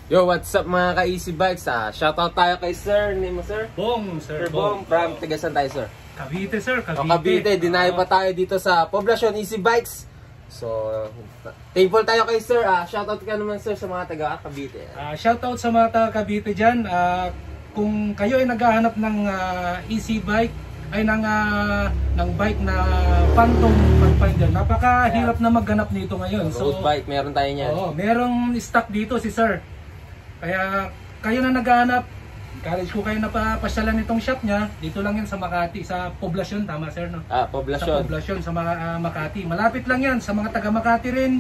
Yo, what's up mga ka-Easy Bikes? Shoutout tayo kay Sir. Name mo, Sir? Bong, Sir Bong. From Tigasan tayo, Sir. Cavite, Sir. Cavite. Cavite. Dinayo pa tayo dito sa Poblacion Easy Bikes. So, thankful tayo kay Sir. Shoutout ka naman, Sir, sa mga taga Cavite. Shoutout sa mga taga Cavite dyan. Kung kayo ay naghahanap ng easy bike, ay ng bike na Phantom Pathfinder. Napakahirap na maghanap nito ngayon. Road bike, meron tayo niyan. Oo, merong stock dito si Sir. Kaya kayo na naghahanap, encourage ko kayo na pasyalan itong shop niya. Dito lang yan sa Makati, sa Poblacion, tama Sir, no? Poblacion. Sa Poblacion, sa Makati. Malapit lang yan, sa mga taga Makati rin.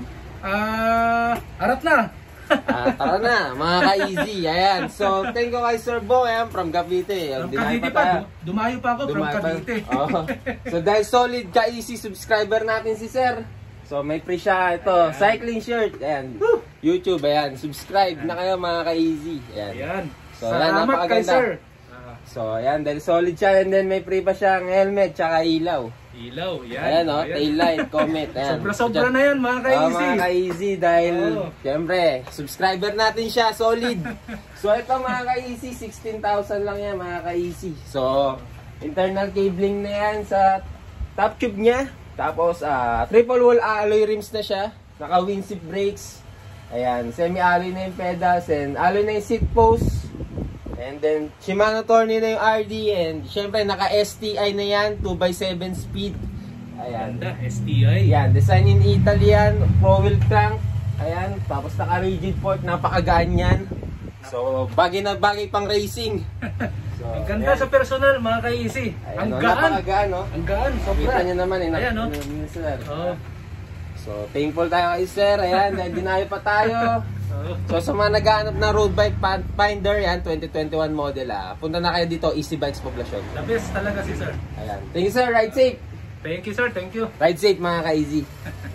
Harap na! Tara na, mga ka-Easy. Ayan. So, thank you kay Sir Bo, from Cavite. From Cavite pa, dumayo pa ako from Cavite. So, dahil solid ka-Easy subscriber natin si Sir. So, may free siya ito, cycling shirt. Ayan. YouTube, ayan. Subscribe na kayo mga ka-Easy. Ayan. So, salamat kay Sir. So, ayan. Dahil solid siya. And then, may free pa siyang helmet, tsaka ilaw. Ilaw, yan. Ayan, tail light, comment. Ayan. Sobra-sobra na yan, mga ka-Easy. Mga ka-Easy, dahil, siyempre, subscriber natin siya, solid. So, ito mga ka-Easy, 16,000 lang yan, mga ka-Easy. So, internal cabling na yan sa top tube niya. Tapos, triple wall alloy rims na siya. Naka windshield brakes. Ayan, semi-alloy na yung pedals and alloy na yung seat post. And then, Shimano Tourney na yung RD. And, syempre, naka-STI na yan. 2x7 speed. Ayan. Ganda, STI. Yan, design in Italy yan. Pro-wheel crank. Ayan, tapos naka-rigid fork. Napakagaan yan. So, bagay na bagay pang racing. So, ang ganda sa personal, mga ka-Easy. Ang gaan. Napakagaan, no? Ang gaan, sobra. Kita nyo naman, Ayan, no? Sir. So, thankful tayo kay Sir. Ayan, dahil dinayo pa tayo. So, sa mga naghahanap na road bike Pathfinder, yan, 2021 model, punta na kayo dito, Easy Bikes Poblacion. The best talaga si Sir. Ayan. Thank you, Sir. Ride safe. Thank you, Sir. Thank you. Ride safe, mga ka-Easy.